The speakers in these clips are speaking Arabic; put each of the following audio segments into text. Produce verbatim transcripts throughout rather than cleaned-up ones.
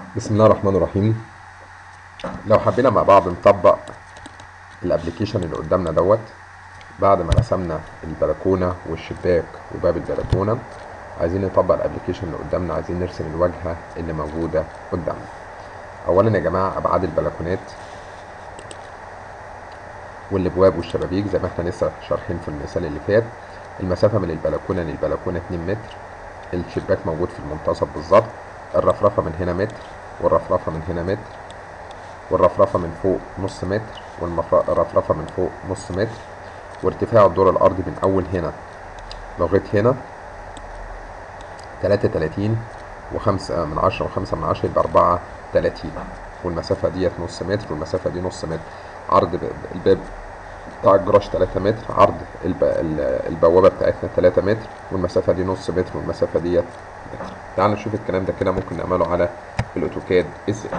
بسم الله الرحمن الرحيم. لو حبينا مع بعض نطبق الابليكيشن اللي قدامنا دوت بعد ما رسمنا البلكونه والشباك وباب البلكونه، عايزين نطبق الابليكيشن اللي قدامنا، عايزين نرسم الواجهه اللي موجوده قدامنا. اولا يا جماعه، ابعاد البلكونات والابواب والشبابيك زي ما احنا لسه شارحين في المثال اللي فات. المسافه من البلكونه للبلكونه اتنين متر، الشباك موجود في المنتصف بالظبط، الرفرفه من هنا متر، والرفرفه من هنا متر، والرفرفة من فوق نص متر، والرفرفة من فوق نص متر، وارتفاع الدور الأرضي من أول هنا لغاية هنا تلاتة وتلاتين وخمسة من عشرة وخمسة من عشرة، يبقى أربعة وتلاتين، والمسافة ديت نص متر، والمسافة دي نص متر. عرض الباب بتاع الجراج تلاتة متر، عرض الب... البوابة بتاعتنا تلاتة متر، والمسافة دي نص متر، والمسافة ديت متر. تعالوا نشوف الكلام ده كده ممكن نعمله على الأوتوكاد ازاي.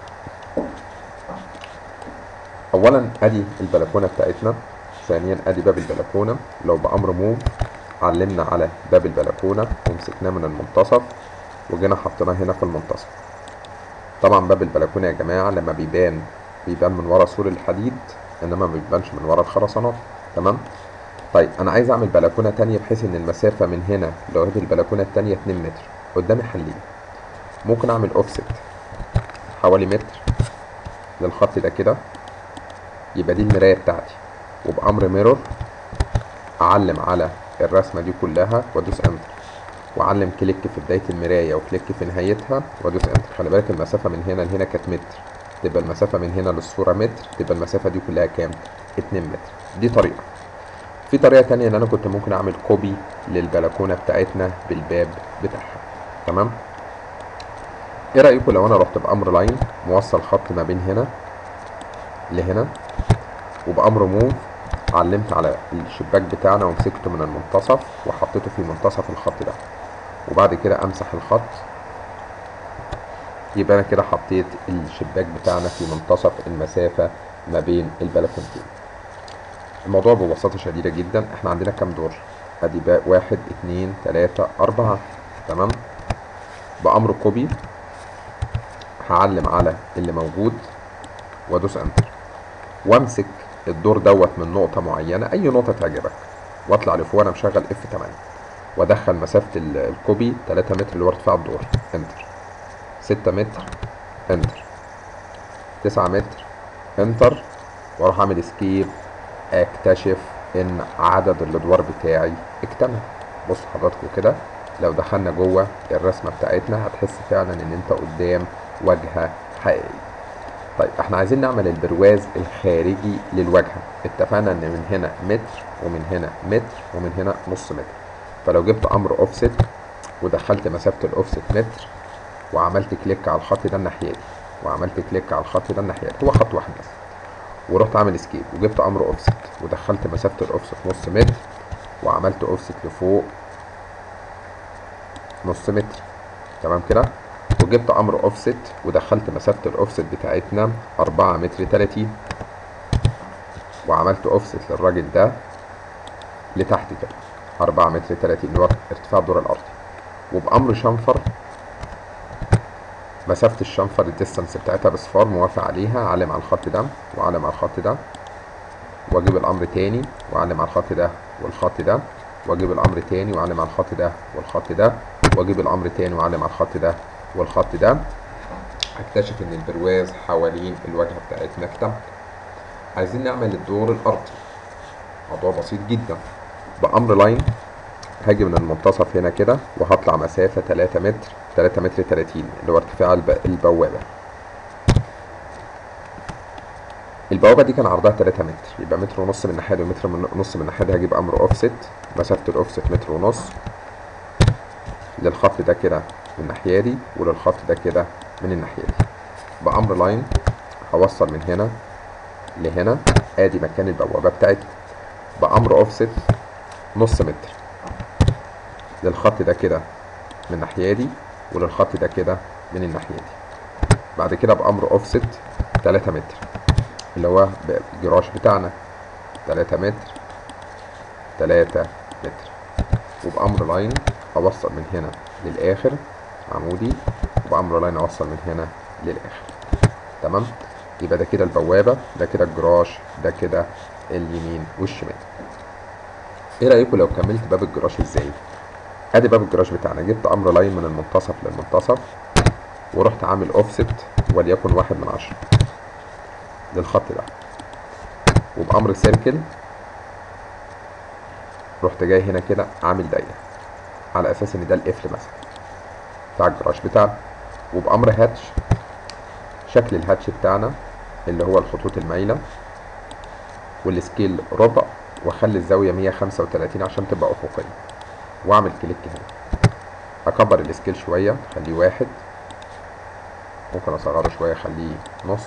اولا ادي البلكونه بتاعتنا، ثانيا ادي باب البلكونه. لو بامر موف علمنا على باب البلكونه ومسكناه من المنتصف وجينا حطيناه هنا في المنتصف. طبعا باب البلكونه يا جماعه لما بيبان بيبان من ورا سور الحديد، انما ما بيبانش من ورا الخرسانات. تمام. طيب انا عايز اعمل بلكونه تانية بحيث ان المسافه من هنا لغايه البلكونه التانية اتنين متر. قدامي حلين، ممكن اعمل اوفست حوالي متر للخط ده كده، يبقى دي المرايه بتاعتي، وبامر ميرور اعلم على الرسمه دي كلها وادوس انتر، واعلم كليك في بدايه المرايه وكليك في نهايتها وادوس انتر. خلي بالك المسافه من هنا لهنا كانت متر، تبقى المسافه من هنا للصوره متر، تبقى المسافه دي كلها كام؟ اتنين متر. دي طريقه. في طريقه تانية ان انا كنت ممكن اعمل كوبي للبلكونه بتاعتنا بالباب بتاعها. تمام. ايه رايكم لو انا رحت بامر لاين موصل خط ما بين هنا لهنا، وبامر موف علمت على الشباك بتاعنا ومسكته من المنتصف وحطيته في منتصف الخط ده، وبعد كده امسح الخط، يبقى انا كده حطيت الشباك بتاعنا في منتصف المسافة ما بين البلكونتين. الموضوع ببساطة شديدة جدا. احنا عندنا كام دور؟ ادي بقى واحد اتنين تلاتة اربعة. تمام. بامر كوبي هعلم على اللي موجود وادوس انتر، وامسك الدور دوت من نقطة معينة، اي نقطة تعجبك، واطلع لفوق وانا مشغل اف تمانية، وادخل مسافة الكوبي تلاتة متر اللي هو ارتفاع الدور، انتر. ستة متر، انتر. تسعة متر، انتر. واروح اعمل اسكيب، اكتشف ان عدد الادوار بتاعي اكتمل. بص حضراتكم كده، لو دخلنا جوه الرسمة بتاعتنا هتحس فعلا ان انت قدام واجهة حقيقية. طيب احنا عايزين نعمل البرواز الخارجي للواجهة. اتفقنا ان من هنا متر، ومن هنا متر، ومن هنا نص متر. فلو جبت امر اوفست ودخلت مسافة الاوفست متر، وعملت كليك على الخط ده الناحية دي، وعملت كليك على الخط ده الناحية دي، هو خط واحد بس، ورحت عامل اسكيب وجبت امر اوفست ودخلت مسافة الاوفست نص متر، وعملت اوفست لفوق نص متر. تمام كده. وجبت امر اوفست ودخلت مسافة الاوفست بتاعتنا اربعة متر تلاتين، وعملت اوفست للراجل ده لتحت كده اربعة متر تلاتين اللي هو ارتفاع الدور الارضي. وبامر شنفر مسافة الشنفر الديستانس بتاعتها بصفار موافق عليها، علم على الخط ده وعلم على الخط ده، واجيب الامر تاني واعلم على الخط ده والخط ده، واجيب الامر تاني واعلم على الخط ده والخط ده، واجيب الامر تاني واعلم على الخط ده والخط ده. هكتشف ان البرواز حوالين الواجهة بتاعتنا اكتمل. عايزين نعمل الدور الارضي. موضوع بسيط جدا. بامر لاين هاجي من المنتصف هنا كده وهطلع مسافة تلاتة متر، تلاتة متر تلاتين اللي هو ارتفاع الب... البوابة. البوابة دي كان عرضها تلاتة متر، يبقى متر ونص من الناحية دي ومتر ونص من الناحية دي. هجيب أمر أوفست، مسافة الأوفست متر ونص للخط ده كده من الناحية دي، وللخط ده كده من الناحية دي. بأمر لاين هوصل من هنا لهنا، آدي مكان البوابة بتاعتي. بأمر أوفست نص متر للخط ده كده من الناحية دي، وللخط ده كده من الناحية دي. بعد كده بأمر أوفست تلاتة متر اللي هو الجراج بتاعنا، تلاتة متر، تلاتة متر. وبأمر لاين هوصل من هنا للآخر عمودي، بأمر لاين اوصل من هنا للاخر. تمام. يبقى ده كده البوابة، ده كده الجراج، ده كده اليمين والشمال. ايه رأيكم لو كملت باب الجراج ازاي؟ ادي باب الجراج بتاعنا، جبت امر لاين من المنتصف للمنتصف، ورحت عامل اوفست وليكن واحد من عشرة للخط ده، وبأمر سيركل رحت جاي هنا كده عامل دايرة على اساس ان ده القفل مثلا بتاع الجراج بتاعنا، وبأمر هاتش شكل الهاتش بتاعنا اللي هو الخطوط المايلة والسكيل ربع، واخلي الزاوية مية وخمسة وتلاتين عشان تبقى افقية، واعمل كليك هنا. اكبر السكيل شوية اخليه واحد، ممكن اصغره شوية اخليه نص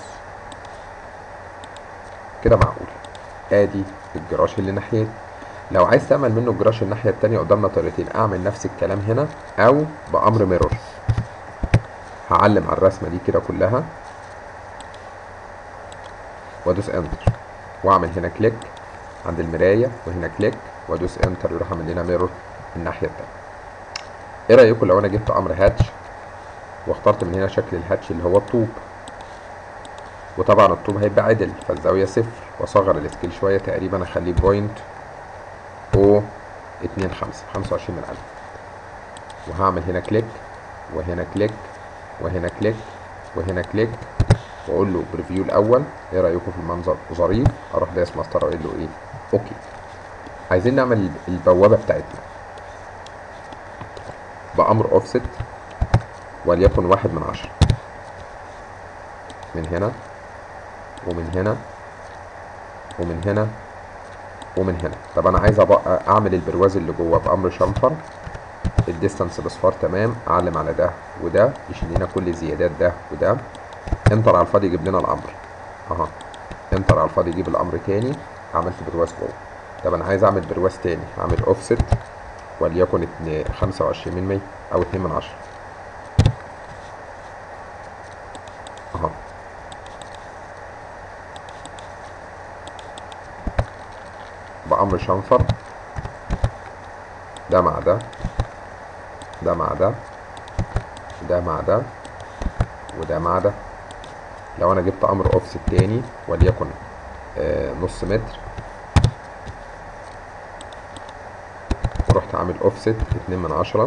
كده معقول. ادي الجراج اللي ناحيتي. لو عايز تعمل منه الجراج الناحية التانية قدامنا طريقتين، اعمل نفس الكلام هنا او بأمر ميرور. هعلم على الرسمة دي كده كلها وادوس انتر، واعمل هنا كليك عند المراية وهنا كليك وادوس انتر، يروح عامل لنا ميرور الناحية التانية. ايه رأيكم لو انا جبت امر هاتش واخترت من هنا شكل الهاتش اللي هو الطوب، وطبعا الطوب هيبقى عدل فالزاوية صفر، واصغر السكيل شوية تقريبا اخليه بوينت او اتنين خمسة، خمسة وعشرين من الف، وهعمل هنا كليك وهنا كليك وهنا كليك وهنا كليك، واقول له بريفيو الاول. ايه رايكم في المنظر؟ ظريف. اروح دايس ماستر واقول له ايه؟ اوكي. عايزين نعمل البوابه بتاعتنا بامر اوفست وليكن واحد من عشرة، من هنا ومن هنا ومن هنا ومن هنا. طب انا عايز ابقى اعمل البرواز اللي جوه بامر شنفر، الديستانس باصفار تمام، اعلم على ده وده يشيل لنا كل الزيادات ده وده، انتر على الفاضي يجيب لنا الامر اها، انتر على الفاضي يجيب الامر تاني، عملت برواز جوه. طب انا عايز اعمل برواز تاني، هعمل اوفست وليكن خمسة وعشرين من مية او اتنين من عشرة اها، بأمر شنفر ده مع ده، ده مع ده، ده مع ده، وده مع ده. لو انا جبت امر اوفست تاني وليكن آه نص متر، ورحت عامل اوفست اتنين من عشرة،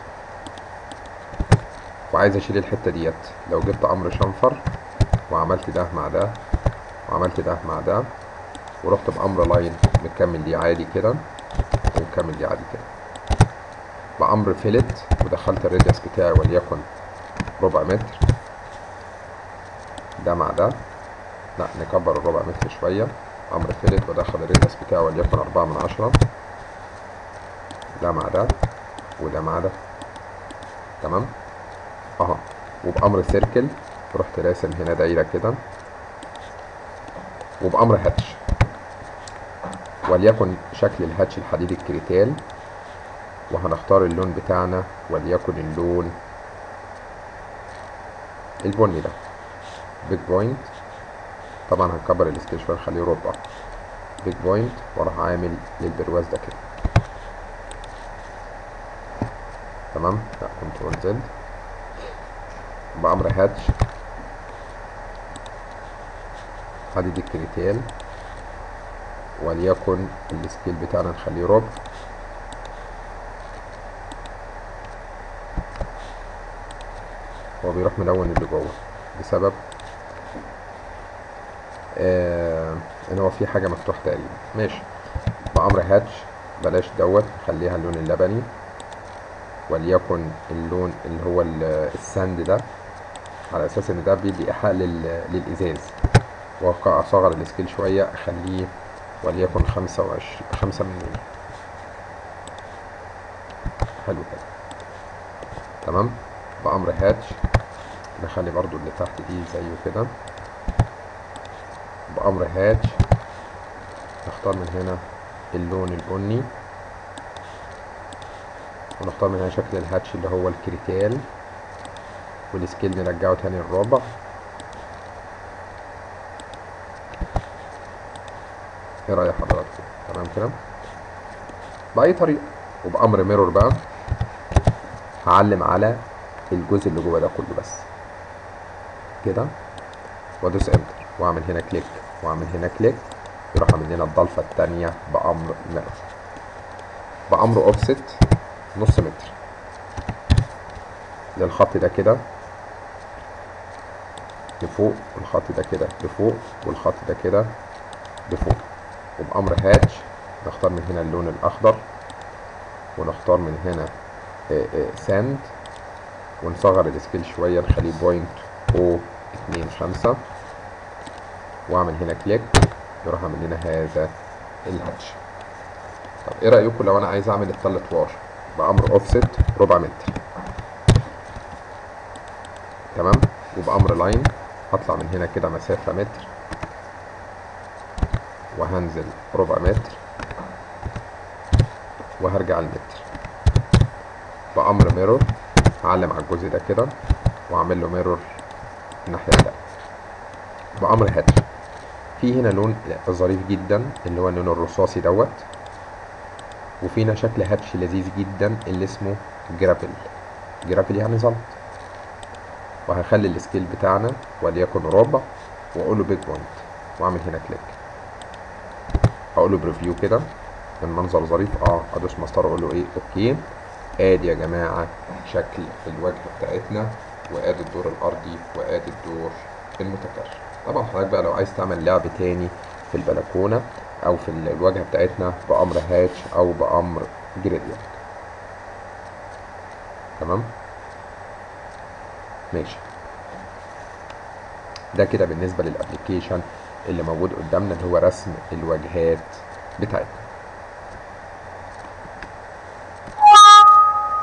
وعايز اشيل الحتة ديت، لو جبت امر شنفر وعملت ده مع ده وعملت ده مع ده، ورحت بامر لاين مكمل دي عادي كده ومكمل دي عادي كده، بأمر فيلت ودخلت الراديوس بتاعي وليكن ربع متر، ده مع ده، لا نكبر الربع متر شوية، أمر فيلت ودخل الراديوس بتاعي وليكن أربعة من عشرة، ده مع ده وده مع ده. تمام اها، وبأمر سيركل رحت راسم هنا دايرة كده، وبأمر هاتش وليكن شكل الهاتش الحديد الكريتال، وهنختار اللون بتاعنا وليكن اللون البني ده، بيج بوينت. طبعا هنكبر السكيل شويه نخليه ربع، بيج بوينت، واروح عامل للبرواز ده كده. تمام، لا كنترول زد، بأمر هاتش حديد الكريتال وليكن السكيل بتاعنا نخليه ربع، هو بيروح ملون اللي جوه بسبب آه ان هو في حاجه مفتوحه تقريبا. ماشي، بأمر هاتش بلاش دوت، خليها اللون اللبني وليكن اللون اللي هو الساند ده، على اساس ان ده بيدي ايحاء للازاز. واصغر السكيل شويه اخليه وليكن خمسة وعشرين، خمسة من مية. حلو كده. تمام، بأمر هاتش نخلي برضو اللي تحت دي زيه كده، بأمر هاتش نختار من هنا اللون البني، ونختار من هنا شكل الهاتش اللي هو الكريتال، والسكيل نرجعه تاني الربع. ايه رأي حضراتكم؟ تمام كده بأي طريقة. وبأمر ميرور بقى هعلم على الجزء اللي جوه ده كله بس كده، وادوس انتر واعمل هنا كليك واعمل هنا كليك، يروح عامل لنا الضلفه الثانيه بامر ميرور، بامر اوفست نص متر للخط ده كده لفوق، والخط ده كده لفوق، والخط ده كده لفوق. وبامر هاتش نختار من هنا اللون الاخضر، ونختار من هنا ساند، ونصغر السكيل شويه نخليه بوينت او اتنين خمسة، واعمل هنا كليك يروح عامل لنا هذا الهاتش. طب ايه رايكم لو انا عايز اعمل التلات وار بامر اوفست ربع متر؟ تمام. وبامر لاين هطلع من هنا كده مسافه متر، وهنزل ربع متر، وهرجع المتر. بامر ميرور هعلم على الجزء ده كده واعمل له ميرور الناحيه التانيه. بامر هاتش في هنا لون ظريف جدا اللي هو اللون الرصاصي دوت، وفي هنا شكل هاتش لذيذ جدا اللي اسمه جرافل. جرافل يعني زلط. وهخلي السكيل بتاعنا وليكن ربع، واقول له بيج بوينت، واعمل هنا كليك، اقول له بريفيو كده المنظر ظريف. اه ادوس مسطره واقول له ايه اوكي. ادي يا جماعه شكل الواجهه بتاعتنا، وادي الدور الارضي، وادي الدور المتكرر. طبعا حضرتك بقى لو عايز تعمل لعب تاني في البلكونه او في الواجهه بتاعتنا بامر هاتش او بامر جريدينت. تمام ماشي. ده كده بالنسبه للابلكيشن اللي موجود قدامنا اللي هو رسم الواجهات بتاعتنا.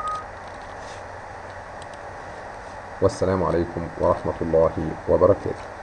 والسلام عليكم ورحمه الله وبركاته.